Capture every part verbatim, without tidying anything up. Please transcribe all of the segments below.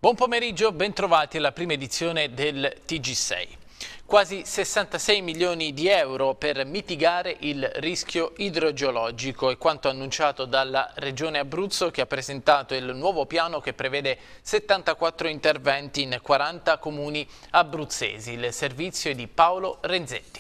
Buon pomeriggio, bentrovati alla prima edizione del T G sei. Quasi sessantasei milioni di euro per mitigare il rischio idrogeologico è quanto annunciato dalla Regione Abruzzo, che ha presentato il nuovo piano che prevede settantaquattro interventi in quaranta comuni abruzzesi. Il servizio è di Paolo Renzetti.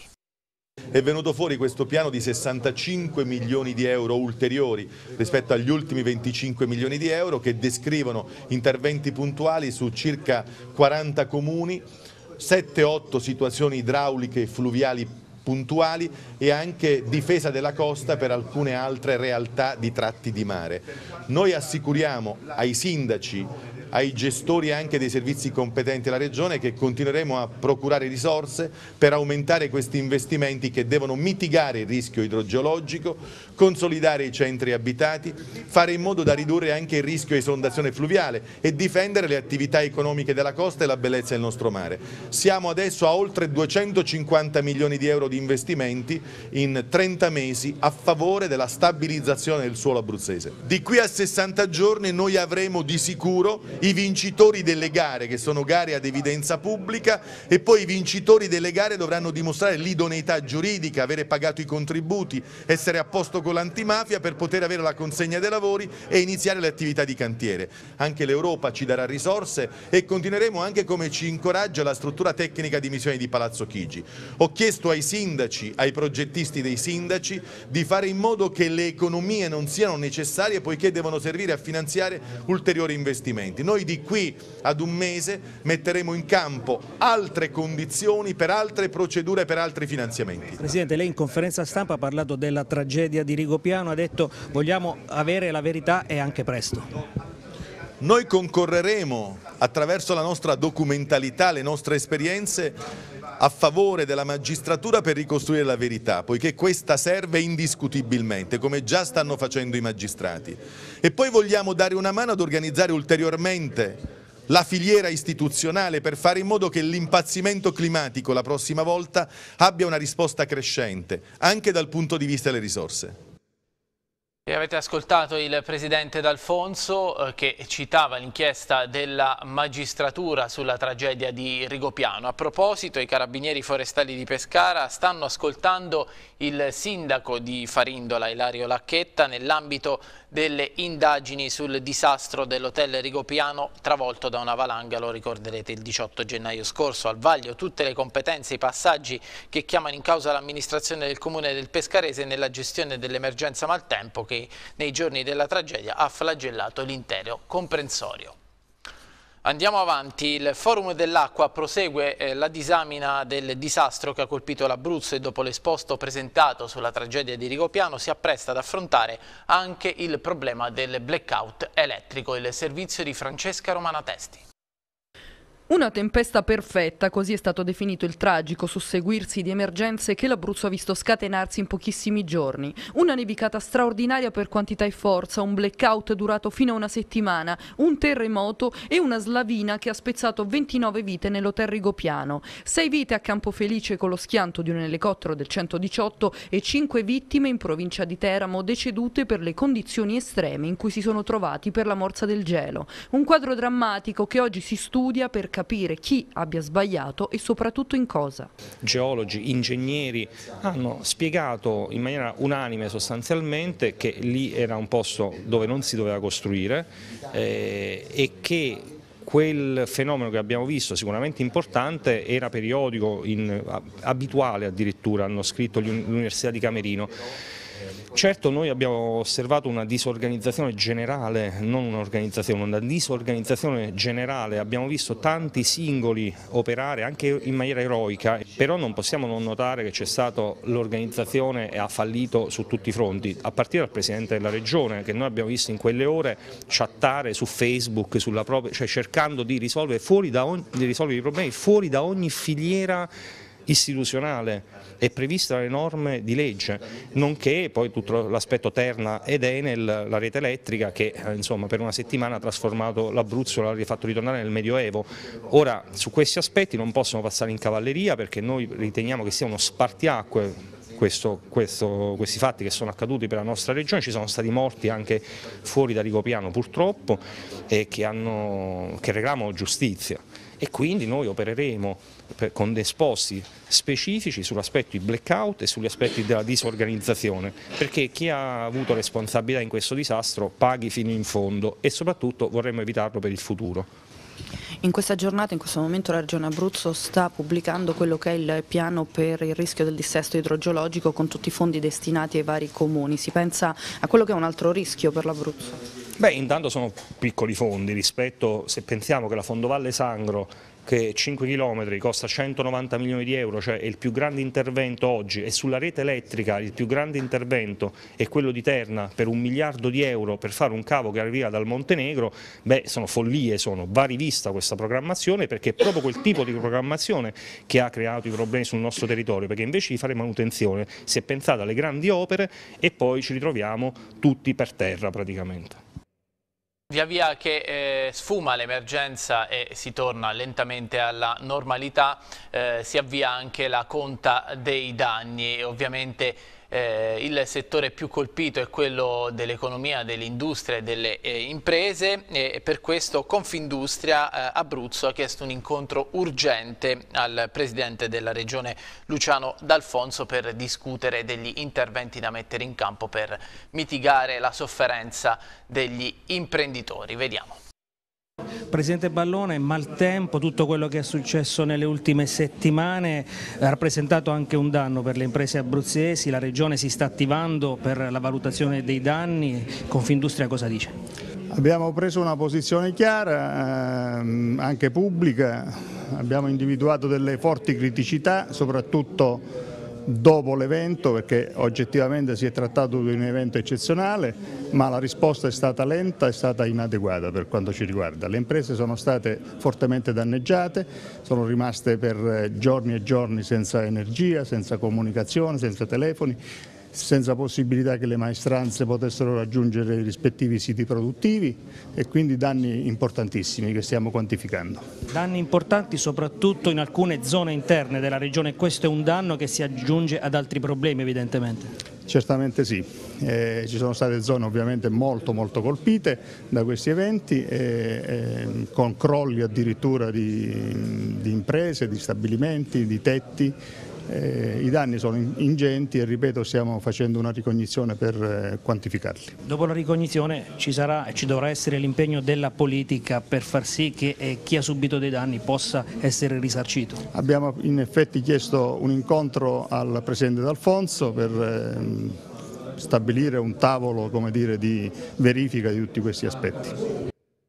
È venuto fuori questo piano di sessantacinque milioni di euro ulteriori rispetto agli ultimi venticinque milioni di euro, che descrivono interventi puntuali su circa quaranta comuni, sette otto situazioni idrauliche e fluviali puntuali e anche difesa della costa per alcune altre realtà di tratti di mare. Noi assicuriamo ai sindaci, ai gestori anche dei servizi competenti della Regione, che continueremo a procurare risorse per aumentare questi investimenti che devono mitigare il rischio idrogeologico, consolidare i centri abitati, fare in modo da ridurre anche il rischio di esondazione fluviale e difendere le attività economiche della costa e la bellezza del nostro mare. Siamo adesso a oltre duecentocinquanta milioni di euro di investimenti in trenta mesi a favore della stabilizzazione del suolo abruzzese. Di qui a sessanta giorni noi avremo di sicuro i vincitori delle gare, che sono gare ad evidenza pubblica, e poi i vincitori delle gare dovranno dimostrare l'idoneità giuridica, avere pagato i contributi, essere a posto con l'antimafia per poter avere la consegna dei lavori e iniziare le attività di cantiere. Anche l'Europa ci darà risorse e continueremo anche, come ci incoraggia la struttura tecnica di missione di Palazzo Chigi. Ho chiesto ai sindaci, ai progettisti dei sindaci, di fare in modo che le economie non siano necessarie, poiché devono servire a finanziare ulteriori investimenti. Noi di qui ad un mese metteremo in campo altre condizioni per altre procedure, per altri finanziamenti. Presidente, lei in conferenza stampa ha parlato della tragedia di Rigopiano, ha detto vogliamo avere la verità e anche presto. Noi concorreremo attraverso la nostra documentalità, le nostre esperienze, a favore della magistratura per ricostruire la verità, poiché questa serve indiscutibilmente, come già stanno facendo i magistrati. E poi vogliamo dare una mano ad organizzare ulteriormente la filiera istituzionale per fare in modo che l'impazzimento climatico la prossima volta abbia una risposta crescente, anche dal punto di vista delle risorse. E avete ascoltato il Presidente D'Alfonso eh, che citava l'inchiesta della magistratura sulla tragedia di Rigopiano. A proposito, i Carabinieri Forestali di Pescara stanno ascoltando il sindaco di Farindola, Ilario Lacchetta, nell'ambito delle indagini sul disastro dell'hotel Rigopiano travolto da una valanga, lo ricorderete, il diciotto gennaio scorso. Al vaglio tutte le competenze e i passaggi che chiamano in causa l'amministrazione del comune del Pescarese nella gestione dell'emergenza maltempo, che nei giorni della tragedia ha flagellato l'intero comprensorio. Andiamo avanti, il Forum dell'Acqua prosegue eh, la disamina del disastro che ha colpito l'Abruzzo e dopo l'esposto presentato sulla tragedia di Rigopiano si appresta ad affrontare anche il problema del blackout elettrico. Il servizio di Francesca Romana Testi. Una tempesta perfetta, così è stato definito il tragico susseguirsi di emergenze che l'Abruzzo ha visto scatenarsi in pochissimi giorni. Una nevicata straordinaria per quantità e forza, un blackout durato fino a una settimana, un terremoto e una slavina che ha spezzato ventinove vite nell'hotel Rigopiano. Sei vite a Campofelice con lo schianto di un elicottero del centodiciotto e cinque vittime in provincia di Teramo decedute per le condizioni estreme in cui si sono trovati per la morsa del gelo. Un quadro drammatico che oggi si studia per capire capire chi abbia sbagliato e soprattutto in cosa. Geologi, ingegneri hanno spiegato in maniera unanime sostanzialmente che lì era un posto dove non si doveva costruire eh, e che quel fenomeno che abbiamo visto, sicuramente importante, era periodico, in, abituale addirittura, hanno scritto l'Università di Camerino. Certo, noi abbiamo osservato una disorganizzazione generale, non un'organizzazione, una disorganizzazione generale, abbiamo visto tanti singoli operare anche in maniera eroica, però non possiamo non notare che c'è stata l'organizzazione e ha fallito su tutti i fronti, a partire dal Presidente della Regione, che noi abbiamo visto in quelle ore chattare su Facebook, sulla propria, cioè cercando di risolvere, fuori da ogni, di risolvere i problemi fuori da ogni filiera istituzionale è prevista dalle norme di legge, nonché poi tutto l'aspetto Terna ed Enel, la rete elettrica che insomma per una settimana ha trasformato l'Abruzzo, l'ha rifatto ritornare nel Medioevo. Ora su questi aspetti non possono passare in cavalleria perché noi riteniamo che sia uno spartiacque questo, questo, questi fatti che sono accaduti per la nostra regione. Ci sono stati morti anche fuori da Rigopiano purtroppo e che, hanno, che reclamano giustizia, e quindi noi opereremo per, con esposti specifici sull'aspetto di blackout e sugli aspetti della disorganizzazione, perché chi ha avuto responsabilità in questo disastro paghi fino in fondo, e soprattutto vorremmo evitarlo per il futuro. In questa giornata, in questo momento, la Regione Abruzzo sta pubblicando quello che è il piano per il rischio del dissesto idrogeologico, con tutti i fondi destinati ai vari comuni. Si pensa a quello che è un altro rischio per l'Abruzzo? Beh, intanto sono piccoli fondi rispetto, se pensiamo che la Fondovalle Sangro, che è cinque chilometri, costa centonovanta milioni di euro, cioè è il più grande intervento oggi, e sulla rete elettrica il più grande intervento è quello di Terna per un miliardo di euro per fare un cavo che arriva dal Montenegro. Beh, sono follie, sono, va rivista questa programmazione, perché è proprio quel tipo di programmazione che ha creato i problemi sul nostro territorio, perché invece di fare manutenzione si è pensato alle grandi opere e poi ci ritroviamo tutti per terra praticamente. Via via che eh, sfuma l'emergenza e si torna lentamente alla normalità, eh, si avvia anche la conta dei danni, e ovviamente eh, il settore più colpito è quello dell'economia, dell'industria e delle eh, imprese, e per questo Confindustria eh, Abruzzo ha chiesto un incontro urgente al Presidente della Regione Luciano D'Alfonso per discutere degli interventi da mettere in campo per mitigare la sofferenza degli imprenditori. Vediamo. Presidente Ballone, maltempo, tutto quello che è successo nelle ultime settimane ha rappresentato anche un danno per le imprese abruzzesi. La Regione si sta attivando per la valutazione dei danni. Confindustria cosa dice? Abbiamo preso una posizione chiara, ehm, anche pubblica, abbiamo individuato delle forti criticità, soprattutto dopo l'evento, perché oggettivamente si è trattato di un evento eccezionale, ma la risposta è stata lenta, è stata inadeguata per quanto ci riguarda. Le imprese sono state fortemente danneggiate, sono rimaste per giorni e giorni senza energia, senza comunicazione, senza telefoni, senza possibilità che le maestranze potessero raggiungere i rispettivi siti produttivi, e quindi danni importantissimi che stiamo quantificando. Danni importanti soprattutto in alcune zone interne della regione, questo è un danno che si aggiunge ad altri problemi evidentemente. Certamente sì, eh, ci sono state zone ovviamente molto molto colpite da questi eventi, eh, eh, con crolli addirittura di, di imprese, di stabilimenti, di tetti. Eh, I danni sono ingenti e, ripeto, stiamo facendo una ricognizione per eh, quantificarli. Dopo la ricognizione ci sarà e ci dovrà essere l'impegno della politica per far sì che eh, chi ha subito dei danni possa essere risarcito. Abbiamo in effetti chiesto un incontro al Presidente D'Alfonso per eh, stabilire un tavolo, come dire, di verifica di tutti questi aspetti.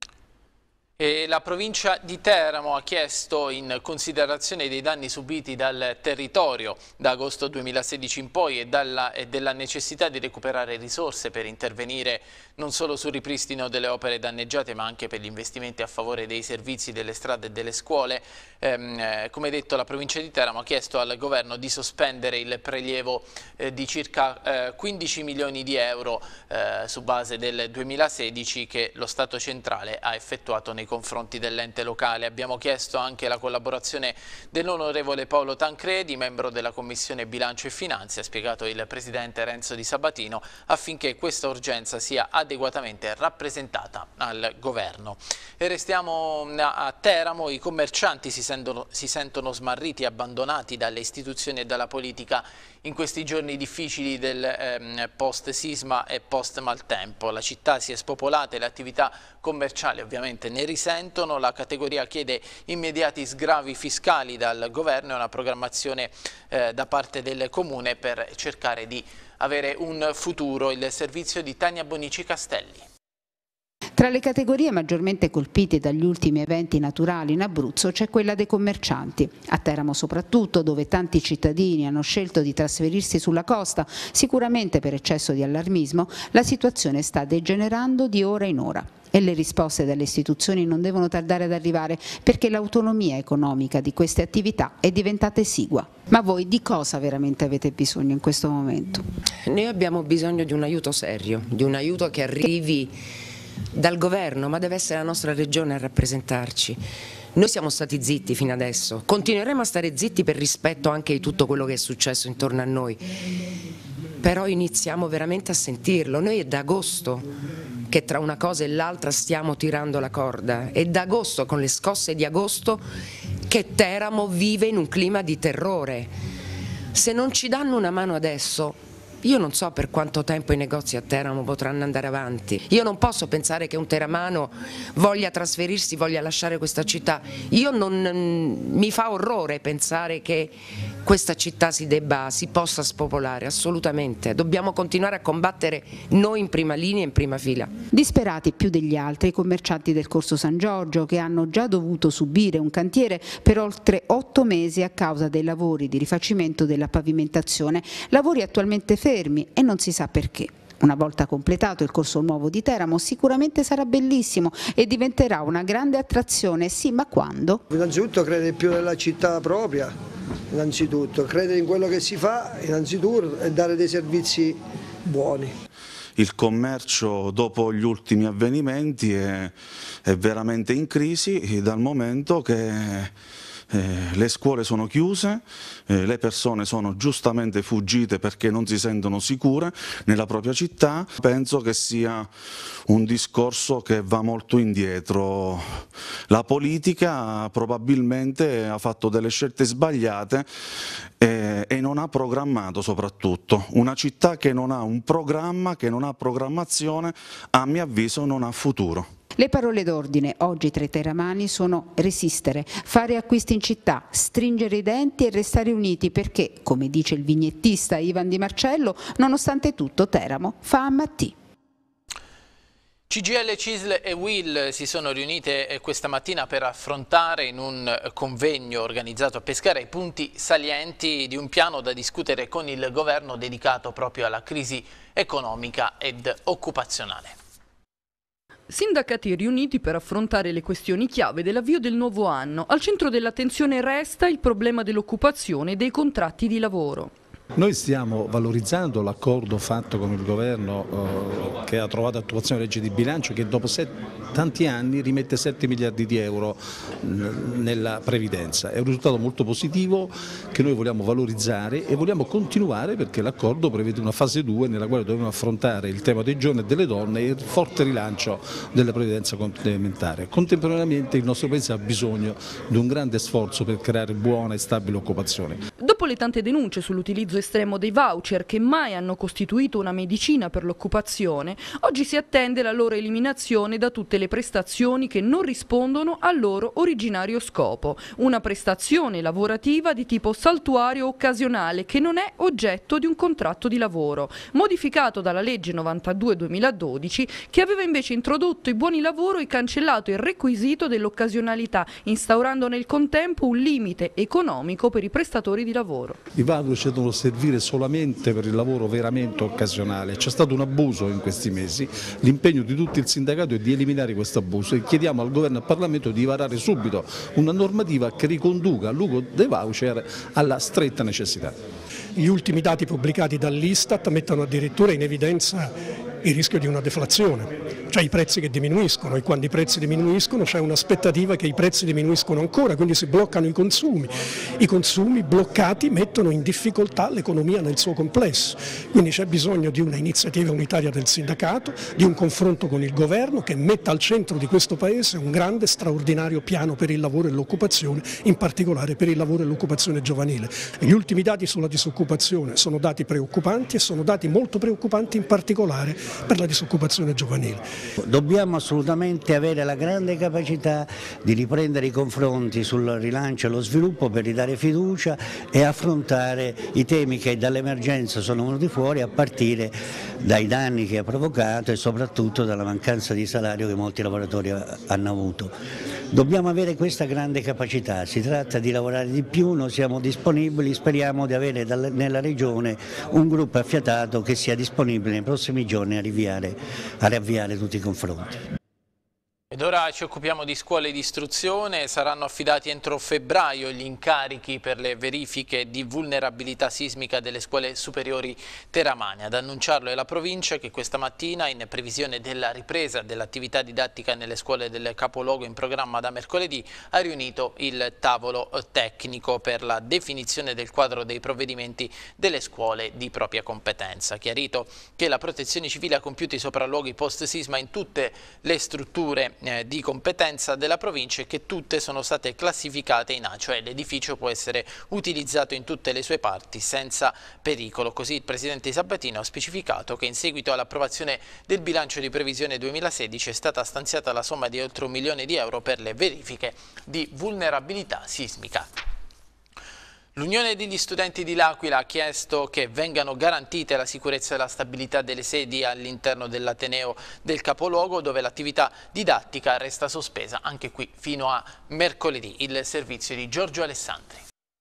E la provincia di Teramo ha chiesto, in considerazione dei danni subiti dal territorio da agosto duemilasedici in poi e, dalla, e della necessità di recuperare risorse per intervenire non solo sul ripristino delle opere danneggiate ma anche per gli investimenti a favore dei servizi, delle strade e delle scuole, ehm, eh, come detto la provincia di Teramo ha chiesto al governo di sospendere il prelievo eh, di circa eh, quindici milioni di euro eh, su base del duemilasedici che lo Stato centrale ha effettuato nei confronti dell'ente locale. Abbiamo chiesto anche la collaborazione dell'onorevole Paolo Tancredi, membro della Commissione Bilancio e Finanze, ha spiegato il presidente Renzo Di Sabatino, affinché questa urgenza sia adeguatamente rappresentata al governo. E restiamo a Teramo, i commercianti si sentono, si sentono smarriti e abbandonati dalle istituzioni e dalla politica in questi giorni difficili del ehm, post-sisma e post-maltempo. La città si è spopolata e le attività commerciali ovviamente ne risentono. La categoria chiede immediati sgravi fiscali dal governo e una programmazione eh, da parte del comune per cercare di avere un futuro. Il servizio di Tania Bonici Castelli. Tra le categorie maggiormente colpite dagli ultimi eventi naturali in Abruzzo c'è quella dei commercianti. A Teramo soprattutto, dove tanti cittadini hanno scelto di trasferirsi sulla costa, sicuramente per eccesso di allarmismo, la situazione sta degenerando di ora in ora. E le risposte dalle istituzioni non devono tardare ad arrivare, perché l'autonomia economica di queste attività è diventata esigua. Ma voi di cosa veramente avete bisogno in questo momento? Noi abbiamo bisogno di un aiuto serio, di un aiuto che arrivi dal governo, ma deve essere la nostra regione a rappresentarci. Noi siamo stati zitti fino adesso, continueremo a stare zitti per rispetto anche di tutto quello che è successo intorno a noi, però iniziamo veramente a sentirlo. Noi è da agosto che tra una cosa e l'altra stiamo tirando la corda, è da agosto, con le scosse di agosto, che Teramo vive in un clima di terrore. Se non ci danno una mano adesso, io non so per quanto tempo i negozi a Teramo potranno andare avanti. Io non posso pensare che un teramano voglia trasferirsi, voglia lasciare questa città. Io non, mi fa orrore pensare che questa città si debba, si possa spopolare, assolutamente. Dobbiamo continuare a combattere noi in prima linea e in prima fila. Disperati più degli altri i commercianti del Corso San Giorgio, che hanno già dovuto subire un cantiere per oltre otto mesi a causa dei lavori di rifacimento della pavimentazione, lavori attualmente fermi e non si sa perché. Una volta completato il Corso Nuovo di Teramo sicuramente sarà bellissimo e diventerà una grande attrazione, sì, ma quando? Innanzitutto crede più nella città propria, innanzitutto crede in quello che si fa, innanzitutto, e dare dei servizi buoni. Il commercio dopo gli ultimi avvenimenti è, è veramente in crisi, dal momento che Eh, le scuole sono chiuse, eh, le persone sono giustamente fuggite perché non si sentono sicure nella propria città. Penso che sia un discorso che va molto indietro. La politica probabilmente ha fatto delle scelte sbagliate eh, e non ha programmato soprattutto. Una città che non ha un programma, che non ha programmazione, a mio avviso non ha futuro. Le parole d'ordine oggi tra i teramani sono resistere, fare acquisti in città, stringere i denti e restare uniti perché, come dice il vignettista Ivan Di Marcello, nonostante tutto Teramo fa a Mattì. C G I L, C I S L e U I L si sono riunite questa mattina per affrontare in un convegno organizzato a Pescara i punti salienti di un piano da discutere con il governo dedicato proprio alla crisi economica ed occupazionale. Sindacati riuniti per affrontare le questioni chiave dell'avvio del nuovo anno. Al centro dell'attenzione resta il problema dell'occupazione e dei contratti di lavoro. Noi stiamo valorizzando l'accordo fatto con il governo eh, che ha trovato attuazione la legge di bilancio, che dopo set, tanti anni rimette sette miliardi di euro nella previdenza. È un risultato molto positivo che noi vogliamo valorizzare e vogliamo continuare, perché l'accordo prevede una fase due nella quale dobbiamo affrontare il tema dei giovani e delle donne e il forte rilancio della previdenza complementare. Contemporaneamente il nostro Paese ha bisogno di un grande sforzo per creare buona e stabile occupazione. Dopo le tante denunce sull'utilizzo estremo dei voucher, che mai hanno costituito una medicina per l'occupazione, oggi si attende la loro eliminazione da tutte le prestazioni che non rispondono al loro originario scopo. Una prestazione lavorativa di tipo saltuario occasionale che non è oggetto di un contratto di lavoro, modificato dalla legge novantadue duemiladodici, che aveva invece introdotto i buoni lavoro e cancellato il requisito dell'occasionalità, instaurando nel contempo un limite economico per i prestatori di lavoro. I voucher devono servire solamente per il lavoro veramente occasionale. C'è stato un abuso in questi mesi, l'impegno di tutto il sindacato è di eliminare questo abuso e chiediamo al governo e al Parlamento di varare subito una normativa che riconduca l'uso dei voucher alla stretta necessità. Gli ultimi dati pubblicati dall'Istat mettono addirittura in evidenza il rischio di una deflazione, cioè i prezzi che diminuiscono, e quando i prezzi diminuiscono c'è un'aspettativa che i prezzi diminuiscono ancora, quindi si bloccano i consumi. I consumi bloccati mettono in difficoltà l'economia nel suo complesso, quindi c'è bisogno di una iniziativa unitaria del sindacato, di un confronto con il governo che metta al centro di questo Paese un grande straordinario piano per il lavoro e l'occupazione, in particolare per il lavoro e l'occupazione giovanile. Gli ultimi dati sulla disoccupazione sono dati preoccupanti e sono dati molto preoccupanti in particolare per la disoccupazione giovanile. Dobbiamo assolutamente avere la grande capacità di riprendere i confronti sul rilancio e lo sviluppo per ridare fiducia e affrontare i temi che dall'emergenza sono venuti fuori, a partire dai danni che ha provocato e soprattutto dalla mancanza di salario che molti lavoratori hanno avuto. Dobbiamo avere questa grande capacità, si tratta di lavorare di più, noi siamo disponibili, speriamo di avere nella regione un gruppo affiatato che sia disponibile nei prossimi giorni a riavviare, a riavviare tutti i confronti. Ed ora ci occupiamo di scuole di istruzione. Saranno affidati entro febbraio gli incarichi per le verifiche di vulnerabilità sismica delle scuole superiori teramane. Ad annunciarlo è la provincia, che questa mattina, in previsione della ripresa dell'attività didattica nelle scuole del capoluogo in programma da mercoledì, ha riunito il tavolo tecnico per la definizione del quadro dei provvedimenti delle scuole di propria competenza. Chiarito che la Protezione Civile ha compiuto i sopralluoghi post-sisma in tutte le strutture di competenza della provincia e che tutte sono state classificate in A, cioè l'edificio può essere utilizzato in tutte le sue parti senza pericolo. Così il Presidente Sabatino ha specificato che in seguito all'approvazione del bilancio di previsione duemilasedici è stata stanziata la somma di oltre un milione di euro per le verifiche di vulnerabilità sismica. L'Unione degli Studenti di L'Aquila ha chiesto che vengano garantite la sicurezza e la stabilità delle sedi all'interno dell'Ateneo del capoluogo, dove l'attività didattica resta sospesa anche qui fino a mercoledì. Il servizio di Giorgio Alessandri.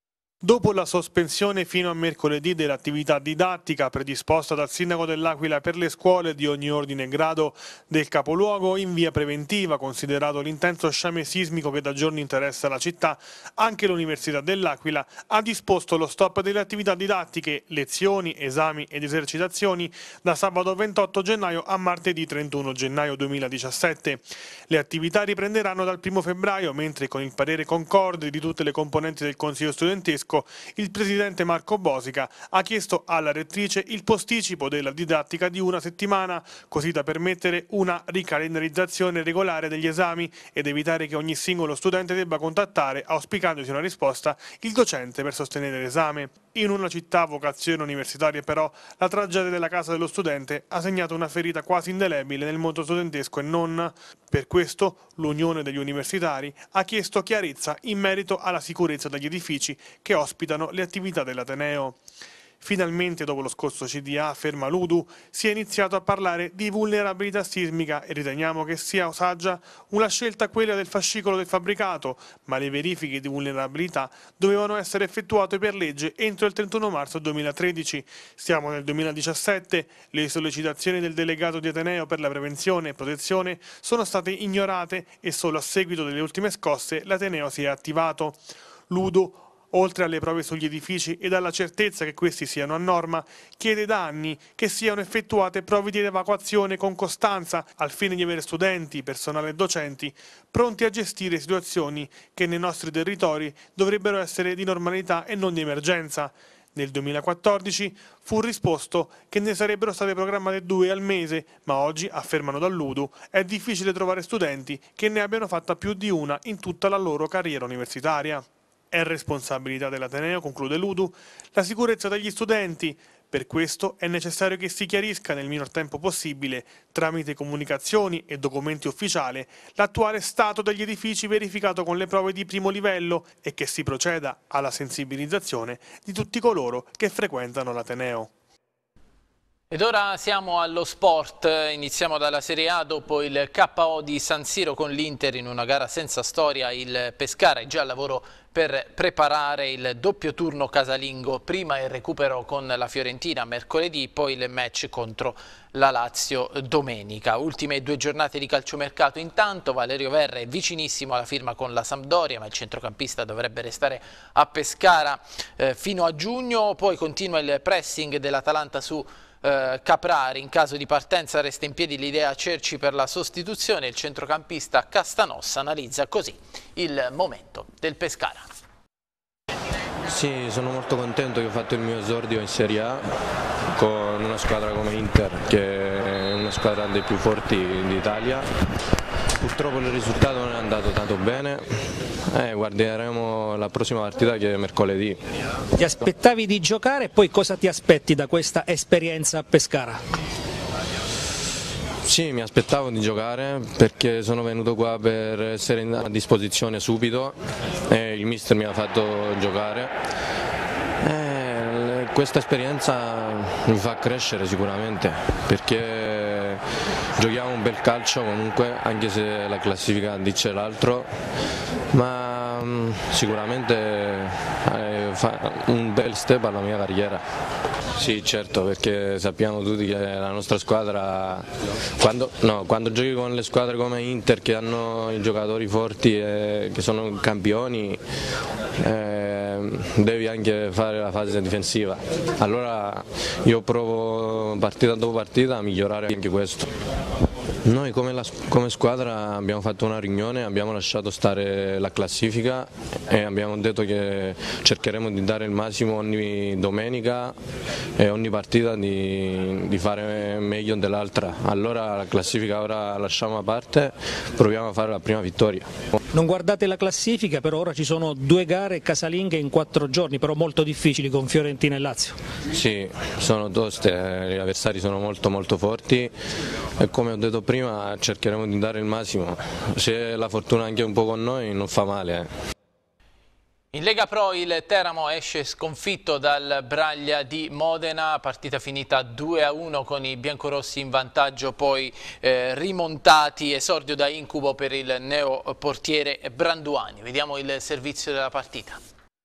Dopo la sospensione fino a mercoledì dell'attività didattica predisposta dal Sindaco dell'Aquila per le scuole di ogni ordine e grado del capoluogo in via preventiva, considerato l'intenso sciame sismico che da giorni interessa la città, anche l'Università dell'Aquila ha disposto lo stop delle attività didattiche, lezioni, esami ed esercitazioni da sabato ventotto gennaio a martedì trentuno gennaio duemiladiciassette. Le attività riprenderanno dal primo febbraio, mentre con il parere concorde di tutte le componenti del Consiglio studentesco il presidente Marco Bosica ha chiesto alla rettrice il posticipo della didattica di una settimana, così da permettere una ricalendarizzazione regolare degli esami ed evitare che ogni singolo studente debba contattare, auspicandosi una risposta, il docente per sostenere l'esame. In una città a vocazione universitaria però la tragedia della casa dello studente ha segnato una ferita quasi indelebile nel mondo studentesco e non. Per questo l'Unione degli Universitari ha chiesto chiarezza in merito alla sicurezza degli edifici che ospitano le attività dell'Ateneo. Finalmente, dopo lo scorso C D A Ferma Ludu, si è iniziato a parlare di vulnerabilità sismica e riteniamo che sia saggia una scelta quella del fascicolo del fabbricato, ma le verifiche di vulnerabilità dovevano essere effettuate per legge entro il trentuno marzo duemilatredici. Siamo nel duemiladiciassette, le sollecitazioni del delegato di Ateneo per la prevenzione e protezione sono state ignorate e solo a seguito delle ultime scosse l'Ateneo si è attivato. Ludu, oltre alle prove sugli edifici ed alla certezza che questi siano a norma, chiede da anni che siano effettuate prove di evacuazione con costanza al fine di avere studenti, personale e docenti pronti a gestire situazioni che nei nostri territori dovrebbero essere di normalità e non di emergenza. Nel duemilaquattordici fu risposto che ne sarebbero state programmate due al mese, ma oggi, affermano dall'Udu, è difficile trovare studenti che ne abbiano fatta più di una in tutta la loro carriera universitaria. È responsabilità dell'Ateneo, conclude l'Udu, la sicurezza degli studenti. Per questo è necessario che si chiarisca nel minor tempo possibile, tramite comunicazioni e documenti ufficiali, l'attuale stato degli edifici verificato con le prove di primo livello e che si proceda alla sensibilizzazione di tutti coloro che frequentano l'Ateneo. Ed ora siamo allo sport, iniziamo dalla Serie A. Dopo il K O di San Siro con l'Inter in una gara senza storia, il Pescara è già al lavoro per preparare il doppio turno casalingo, prima il recupero con la Fiorentina mercoledì, poi il match contro la Lazio domenica. Ultime due giornate di calciomercato. Intanto Valerio Verra è vicinissimo alla firma con la Sampdoria, ma il centrocampista dovrebbe restare a Pescara eh, fino a giugno. Poi continua il pressing dell'Atalanta su Uh, Caprari. In caso di partenza resta in piedi l'idea Cerci per la sostituzione. Il centrocampista Castanossa analizza così il momento del Pescara. Sì, sono molto contento che ho fatto il mio esordio in Serie A con una squadra come Inter, che è una squadra dei più forti d'Italia. Purtroppo il risultato non è andato tanto bene. Eh, guarderemo la prossima partita, che è mercoledì. Ti aspettavi di giocare e poi cosa ti aspetti da questa esperienza a Pescara? Sì, mi aspettavo di giocare perché sono venuto qua per essere a disposizione subito e il mister mi ha fatto giocare. Eh, questa esperienza mi fa crescere sicuramente, perché giochiamo un bel calcio comunque, anche se la classifica dice l'altro, ma um, sicuramente eh, fa un bel step alla mia carriera. Sì, certo, perché sappiamo tutti che la nostra squadra, quando, no, quando giochi con le squadre come Inter che hanno i giocatori forti e che sono campioni, eh, devi anche fare la fase difensiva. Allora io provo partita dopo partita a migliorare anche questo. Noi come, la, come squadra abbiamo fatto una riunione, abbiamo lasciato stare la classifica e abbiamo detto che cercheremo di dare il massimo ogni domenica e ogni partita di, di fare meglio dell'altra. Allora la classifica ora lasciamo a parte, proviamo a fare la prima vittoria. Non guardate la classifica, però ora ci sono due gare casalinghe in quattro giorni, però molto difficili con Fiorentina e Lazio. Sì, sono toste, gli avversari sono molto molto forti e come ho detto prima cercheremo di dare il massimo, se la fortuna anche un po' con noi non fa male. Eh. In Lega Pro il Teramo esce sconfitto dal Braglia di Modena, partita finita due a uno con i biancorossi in vantaggio, poi eh, rimontati, esordio da incubo per il neoportiere Branduani. Vediamo il servizio della partita.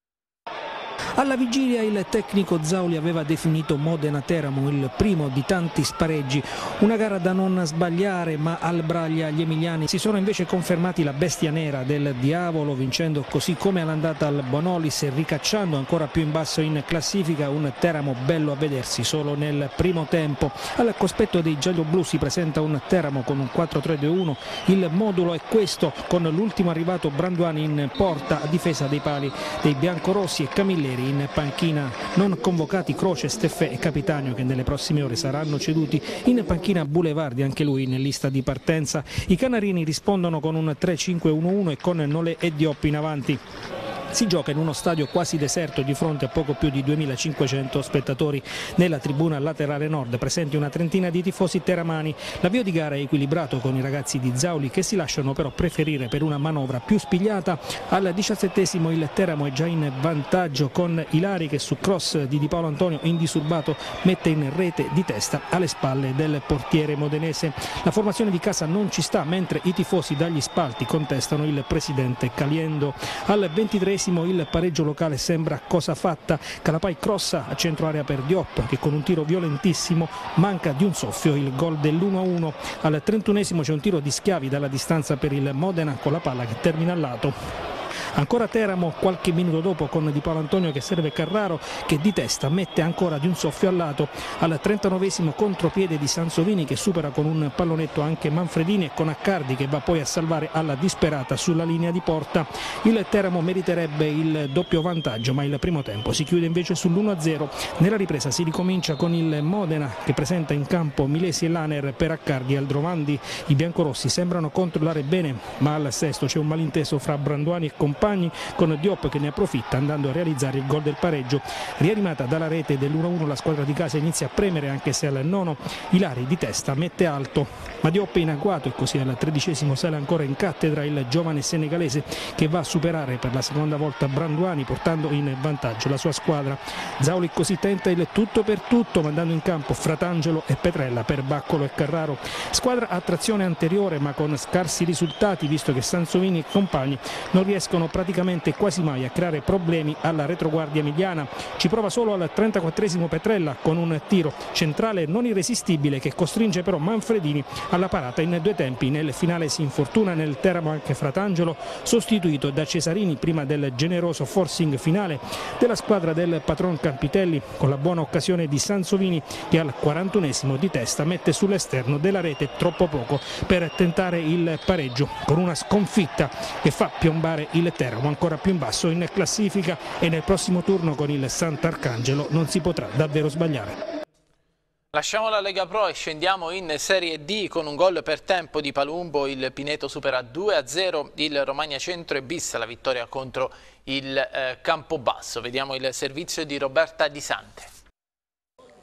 Alla vigilia il tecnico Zauli aveva definito Modena-Teramo il primo di tanti spareggi, una gara da non sbagliare, ma al Braglia gli emiliani si sono invece confermati la bestia nera del diavolo, vincendo così come all'andata al Bonolis e ricacciando ancora più in basso in classifica un Teramo bello a vedersi solo nel primo tempo. Al cospetto dei gialloblu si presenta un Teramo con un quattro tre due uno, il modulo è questo, con l'ultimo arrivato Branduani in porta a difesa dei pali dei biancorossi e Camilleri in panchina, non convocati Croce, Steffè e Capitanio che nelle prossime ore saranno ceduti, in panchina Boulevardi anche lui in lista di partenza. I canarini rispondono con un tre cinque uno uno e con Nolé e Diop in avanti. Si gioca in uno stadio quasi deserto di fronte a poco più di duemilacinquecento spettatori. Nella tribuna laterale nord presenti una trentina di tifosi teramani. L'avvio di gara è equilibrato con i ragazzi di Zauli che si lasciano però preferire per una manovra più spigliata. Al diciassettesimo il Teramo è già in vantaggio con Ilari che su cross di Di Paolo Antonio indisturbato mette in rete di testa alle spalle del portiere modenese. La formazione di casa non ci sta mentre i tifosi dagli spalti contestano il presidente Caliendo. Al ventitreesimo il pareggio locale sembra cosa fatta. Calapai crossa a centro area per Diop che con un tiro violentissimo manca di un soffio il gol dell'uno a uno. Al trentunesimo c'è un tiro di Schiavi dalla distanza per il Modena con la palla che termina al lato. Ancora Teramo qualche minuto dopo con Di Paolo Antonio che serve Carraro che di testa mette ancora di un soffio al lato. Al trentanovesimo contropiede di Sansovini che supera con un pallonetto anche Manfredini e con Accardi che va poi a salvare alla disperata sulla linea di porta. Il Teramo meriterebbe il doppio vantaggio ma il primo tempo si chiude invece sull'uno a zero. Nella ripresa si ricomincia con il Modena che presenta in campo Milesi e Laner per Accardi e Aldrovandi. I biancorossi sembrano controllare bene ma al sesto c'è un malinteso fra Branduani e compagni con Diop che ne approfitta andando a realizzare il gol del pareggio. Rianimata dalla rete dell'uno a uno la squadra di casa inizia a premere anche se al nono Ilari di testa mette alto ma Diop è in agguato e così al tredicesimo sale ancora in cattedra il giovane senegalese che va a superare per la seconda volta Branduani portando in vantaggio la sua squadra. Zauli così tenta il tutto per tutto mandando in campo Fratangelo e Petrella per Baccolo e Carraro. Squadra a trazione anteriore ma con scarsi risultati visto che Sansovini e compagni non riescono praticamente quasi mai a creare problemi alla retroguardia emiliana. Ci prova solo al trentaquattresimo Petrella con un tiro centrale non irresistibile che costringe però Manfredini alla parata in due tempi. Nel finale si infortuna nel Teramo anche Fratangelo sostituito da Cesarini prima del generoso forcing finale della squadra del patron Campitelli con la buona occasione di Sansovini che al quarantunesimo di testa mette sull'esterno della rete troppo poco per tentare il pareggio con una sconfitta che fa piombare il Teramo ancora più in basso in classifica e nel prossimo turno con il Sant'Arcangelo non si potrà davvero sbagliare. Lasciamo la Lega Pro e scendiamo in Serie D con un gol per tempo di Palumbo. Il Pineto supera due a zero il Romagna Centro e bis la vittoria contro il eh, Campobasso. Vediamo il servizio di Roberta Di Sante.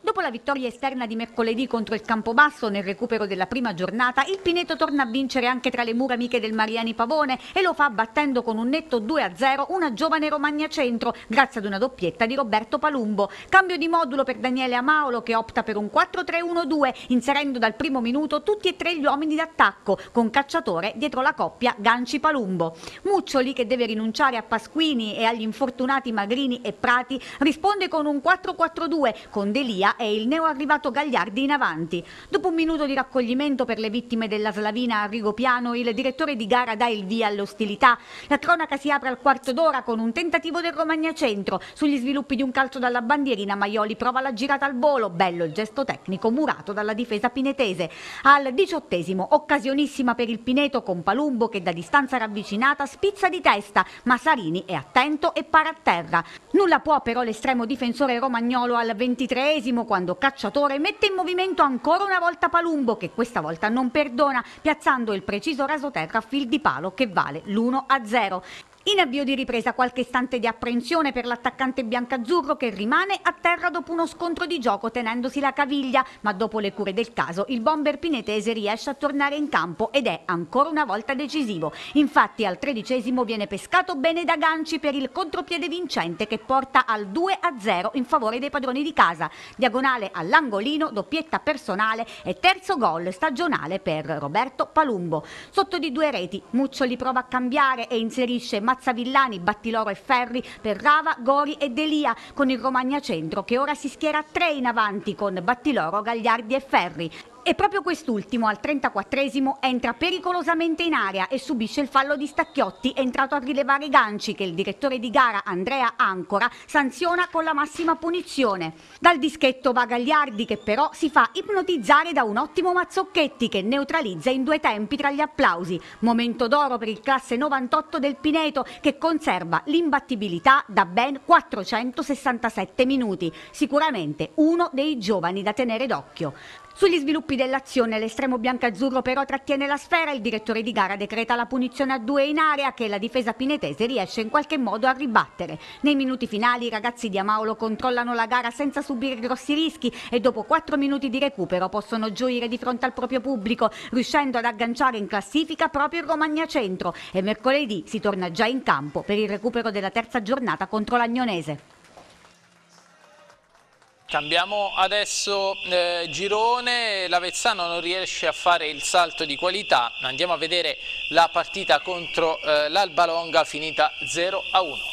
Dopo la vittoria esterna di mercoledì contro il Campobasso nel recupero della prima giornata, il Pineto torna a vincere anche tra le mura amiche del Mariani Pavone e lo fa battendo con un netto due a zero una giovane Romagna Centro grazie ad una doppietta di Roberto Palumbo. Cambio di modulo per Daniele Amaolo che opta per un quattro tre uno due inserendo dal primo minuto tutti e tre gli uomini d'attacco con Cacciatore dietro la coppia Ganci-Palumbo. Muccioli, che deve rinunciare a Pasquini e agli infortunati Magrini e Prati, risponde con un quattro quattro due con Delia e il neoarrivato Gagliardi in avanti. Dopo un minuto di raccoglimento per le vittime della Slavina a Rigopiano, il direttore di gara dà il via alle ostilità. La cronaca si apre al quarto d'ora con un tentativo del Romagna Centro. Sugli sviluppi di un calcio dalla bandierina, Maioli prova la girata al volo, bello il gesto tecnico murato dalla difesa pinetese. Al diciottesimo, occasionissima per il Pineto con Palumbo che da distanza ravvicinata spizza di testa, ma Sarini è attento e para a terra. Nulla può però l'estremo difensore romagnolo al ventitreesimo quando Cacciatore mette in movimento ancora una volta Palumbo che questa volta non perdona, piazzando il preciso rasoterra a fil di palo che vale l'uno a zero. In avvio di ripresa qualche istante di apprensione per l'attaccante biancazzurro che rimane a terra dopo uno scontro di gioco tenendosi la caviglia, ma dopo le cure del caso il bomber pinetese riesce a tornare in campo ed è ancora una volta decisivo. Infatti al tredicesimo viene pescato bene da Ganci per il contropiede vincente che porta al due a zero in favore dei padroni di casa. Diagonale all'angolino, doppietta personale e terzo gol stagionale per Roberto Palumbo. Sotto di due reti Muccioli prova a cambiare e inserisce Mazzavillani, Battiloro e Ferri per Rava, Gori e Delia, con il Romagna Centro che ora si schiera a tre in avanti con Battiloro, Gagliardi e Ferri. E proprio quest'ultimo al trentaquattresimo entra pericolosamente in area e subisce il fallo di Stacchiotti, entrato a rilevare Ganci che il direttore di gara Andrea Ancora sanziona con la massima punizione. Dal dischetto va Gagliardi che però si fa ipnotizzare da un ottimo Mazzocchetti che neutralizza in due tempi tra gli applausi. Momento d'oro per il classe novantotto del Pineto che conserva l'imbattibilità da ben quattrocentosessantasette minuti. Sicuramente uno dei giovani da tenere d'occhio. Sugli sviluppi dell'azione l'estremo biancazzurro però trattiene la sfera, il direttore di gara decreta la punizione a due in area che la difesa pinetese riesce in qualche modo a ribattere. Nei minuti finali i ragazzi di Amaolo controllano la gara senza subire grossi rischi e dopo quattro minuti di recupero possono gioire di fronte al proprio pubblico, riuscendo ad agganciare in classifica proprio il Romagna Centro e mercoledì si torna già in campo per il recupero della terza giornata contro l'Agnonese. Cambiamo adesso eh, girone, l'Avezzano non riesce a fare il salto di qualità, andiamo a vedere la partita contro eh, l'Alba Longa finita zero a uno.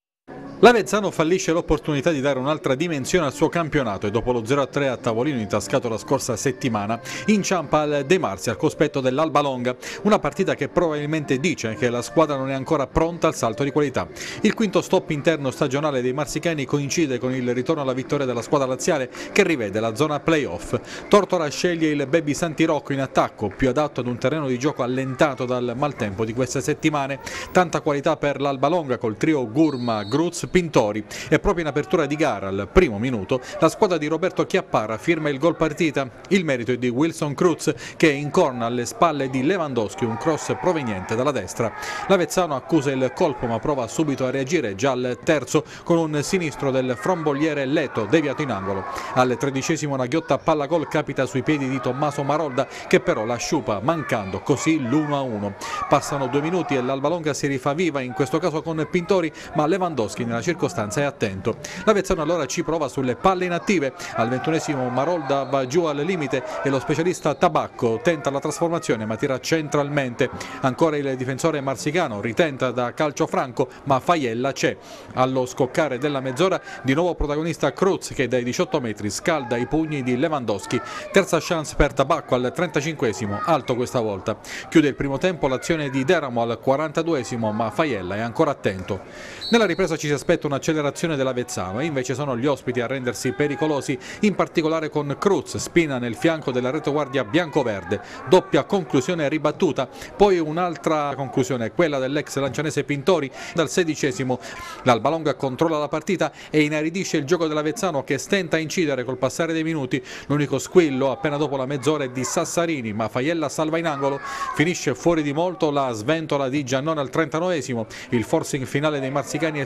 L'Avezzano fallisce l'opportunità di dare un'altra dimensione al suo campionato e dopo lo zero a tre a tavolino intascato la scorsa settimana inciampa al De Marsi al cospetto dell'Alba Longa, una partita che probabilmente dice che la squadra non è ancora pronta al salto di qualità. Il quinto stop interno stagionale dei marsicani coincide con il ritorno alla vittoria della squadra laziale che rivede la zona playoff. Tortora sceglie il Baby Santirocco in attacco, più adatto ad un terreno di gioco allentato dal maltempo di queste settimane. Tanta qualità per l'Alba Longa col trio Gurma, Gruz, Pintori e proprio in apertura di gara al primo minuto la squadra di Roberto Chiappara firma il gol partita. Il merito è di Wilson Cruz che incorna alle spalle di Lewandowski un cross proveniente dalla destra. L'Avezzano accusa il colpo ma prova subito a reagire già al terzo con un sinistro del fromboliere Leto deviato in angolo. Al tredicesimo una ghiotta palla gol capita sui piedi di Tommaso Marolda che però la sciupa mancando così l'uno a uno. Passano due minuti e l'Alba Longa si rifà viva in questo caso con Pintori ma Lewandowski nella circostanza è attento. L'Avezzano allora ci prova sulle palle inattive. Al ventunesimo Marolda va giù al limite e lo specialista Tabacco tenta la trasformazione ma tira centralmente. Ancora il difensore marsicano ritenta da calcio franco ma Faiella c'è. Allo scoccare della mezz'ora di nuovo protagonista Cruz che dai diciotto metri scalda i pugni di Lewandowski. Terza chance per Tabacco al trentacinquesimo, alto questa volta. Chiude il primo tempo l'azione di Deramo al quarantaduesimo ma Faiella è ancora attento. Nella ripresa ci si aspetta un'accelerazione dell'Avezzano e invece sono gli ospiti a rendersi pericolosi, in particolare con Cruz, spina nel fianco della retaguardia bianco-verde, doppia conclusione ribattuta, poi un'altra conclusione, quella dell'ex lancianese Pintori. Dal sedicesimo l'Alba Longa controlla la partita e inaridisce il gioco dell'Avezzano che stenta a incidere col passare dei minuti. L'unico squillo appena dopo la mezz'ora è di Sassarini ma Faiella salva in angolo, finisce fuori di molto la sventola di Giannone al trentanovesimo. Il forcing finale dei marsicani è sterile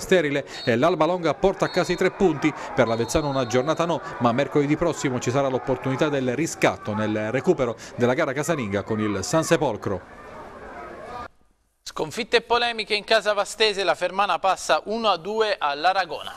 e l'Alba Longa porta a casa i tre punti. Per l'Avezzano una giornata no, ma mercoledì prossimo ci sarà l'opportunità del riscatto nel recupero della gara casalinga con il San Sepolcro. Sconfitte e polemiche in casa vastese, la Fermana passa uno a due all'Aragona.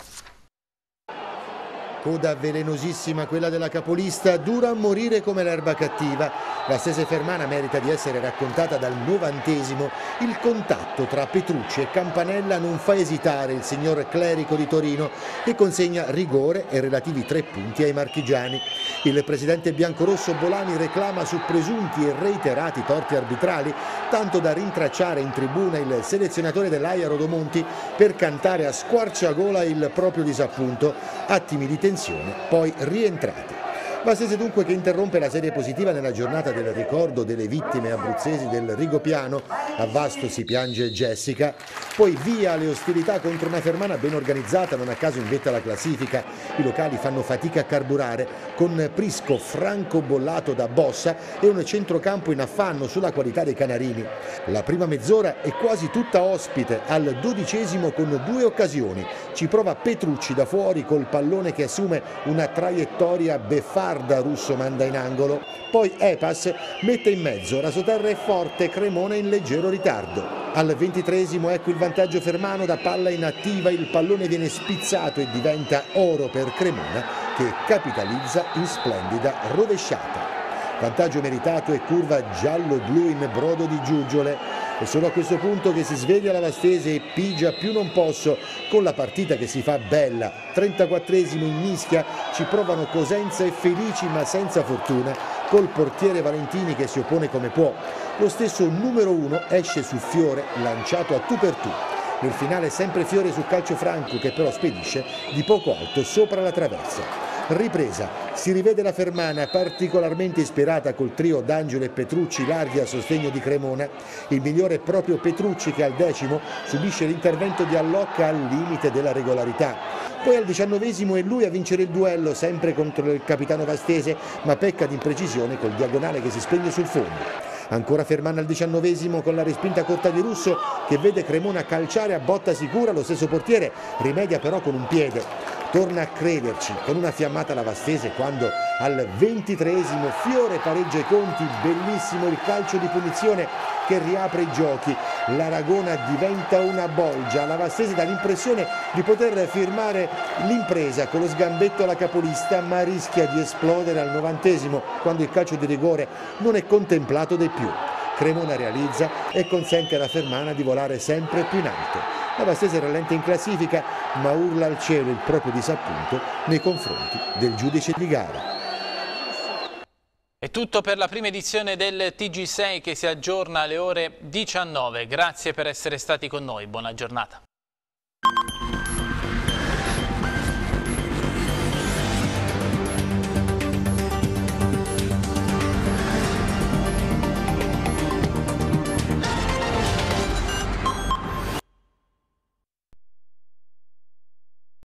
Coda velenosissima quella della capolista, dura a morire come l'erba cattiva. La Vastese Fermana merita di essere raccontata dal novantesimo. Il contatto tra Petrucci e Campanella non fa esitare il signor Clerico di Torino, che consegna rigore e relativi tre punti ai marchigiani. Il presidente biancorosso Bolani reclama su presunti e reiterati torti arbitrali, tanto da rintracciare in tribuna il selezionatore dell'Aia Rodomonti per cantare a squarciagola il proprio disappunto. Attimi di tensione, poi rientrati. Vastese dunque che interrompe la serie positiva nella giornata del ricordo delle vittime abruzzesi del Rigopiano. A Vasto si piange Jessica, poi via le ostilità contro una Fermana ben organizzata, non a caso in vetta alla classifica. I locali fanno fatica a carburare, con Prisco franco bollato da Bossa e un centrocampo in affanno sulla qualità dei canarini. La prima mezz'ora è quasi tutta ospite, al dodicesimo con due occasioni. Ci prova Petrucci da fuori col pallone che assume una traiettoria beffarda, Russo manda in angolo, poi Epas mette in mezzo, rasoterra è forte, Cremona in leggero ritardo. Al ventitreesimo ecco il vantaggio fermano da palla inattiva, il pallone viene spizzato e diventa oro per Cremona, che capitalizza in splendida rovesciata. Vantaggio meritato e curva giallo-blu in brodo di giuggiole. È solo a questo punto che si sveglia la Vastese e pigia più non posso con la partita che si fa bella. trentaquattresimo in mischia, ci provano Cosenza e Felici ma senza fortuna, col portiere Valentini che si oppone come può. Lo stesso numero uno esce su Fiore lanciato a tu per tu. Nel finale sempre Fiore su calcio franco che però spedisce di poco alto sopra la traversa. Ripresa, si rivede la Fermana particolarmente ispirata col trio D'Angelo e Petrucci larghi a sostegno di Cremona. Il migliore è proprio Petrucci che al decimo subisce l'intervento di Allocca al limite della regolarità. Poi al diciannovesimo è lui a vincere il duello sempre contro il capitano vastese, ma pecca di imprecisione col diagonale che si spegne sul fondo. Ancora Fermana al diciannovesimo con la respinta corta di Russo che vede Cremona calciare a botta sicura, lo stesso portiere rimedia però con un piede. Torna a crederci con una fiammata la Vastese quando al ventitreesimo Fiore pareggia i conti, bellissimo il calcio di punizione che riapre i giochi. L'Aragona diventa una bolgia, la Vastese dà l'impressione di poter firmare l'impresa con lo sgambetto alla capolista, ma rischia di esplodere al novantesimo quando il calcio di rigore non è contemplato dai più. Cremona realizza e consente alla Fermana di volare sempre più in alto. La Vastese rallenta in classifica ma urla al cielo il proprio disappunto nei confronti del giudice di gara. È tutto per la prima edizione del T G sei che si aggiorna alle ore diciannove. Grazie per essere stati con noi, buona giornata.